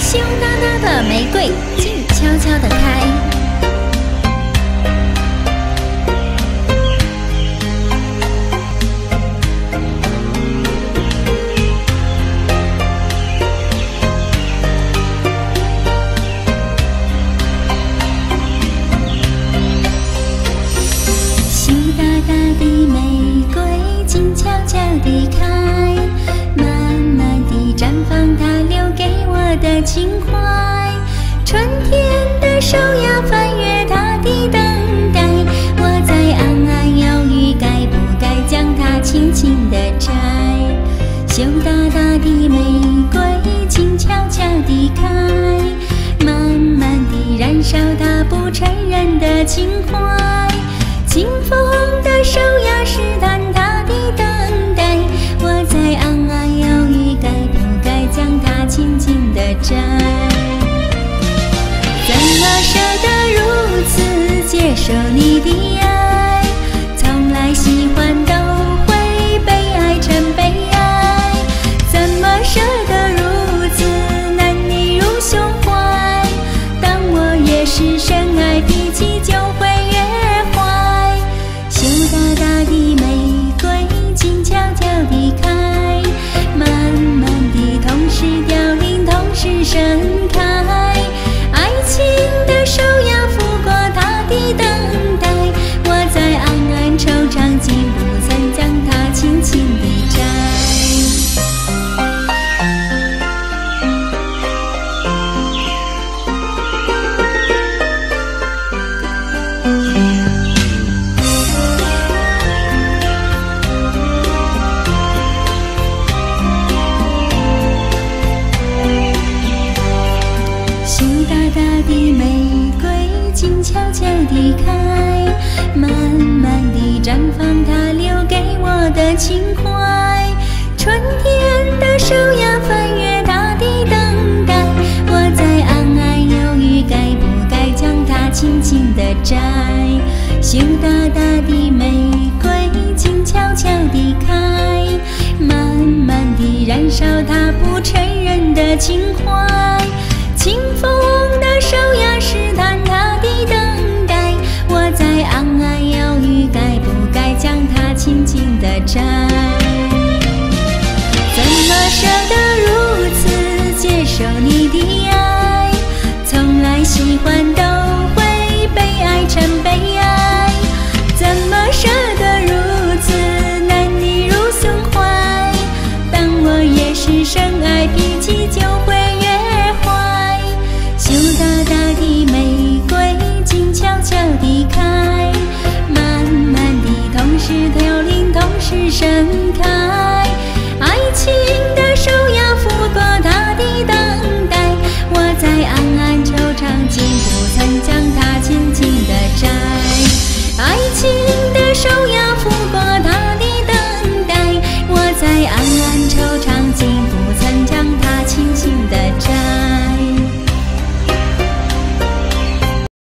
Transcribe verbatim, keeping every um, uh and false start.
羞答答的玫瑰静悄悄地开。羞答答的玫瑰静悄悄地开，慢慢地绽放它留给我的情怀。春天的手呀，翻越它的等待，我在暗暗犹豫，该不该将它轻轻地摘。羞答答的玫瑰静悄悄地开，慢慢地燃烧它不承认的情怀。清风的手呀，试探它的等待，我在暗暗犹豫，该不该将它轻轻地摘。怎么舍得如此接受你的爱，从来喜欢都会被爱成悲哀。怎么舍得如此难你入胸怀，当我越是深爱，脾气就会越坏。羞答答的玫瑰静悄悄地开，慢慢地同时凋零，同时盛开。爱情的手呀，拂过它的等待，我在暗暗惆怅，竟不曾将它轻轻地摘。羞答答的玫瑰静悄悄地开，慢慢地绽放它留给我的情怀。春天的手呀，翻越它的等待，我在暗暗犹豫，该不该将它轻轻地摘。羞答答的玫瑰静悄悄地开，慢慢地燃烧它不承认的情怀。清风的手呀，试探它的等待，我在暗暗犹豫，该不该将它轻轻地摘。怎么舍得如此接受你的爱，从来喜欢都会被爱成悲哀。怎么舍得如此难你入胸怀，当我越是深爱，脾气就会越坏。羞答答的玫瑰静悄悄地开，慢慢地同时凋零，同时盛开。爱情的手呀，拂过它的等待，我在爱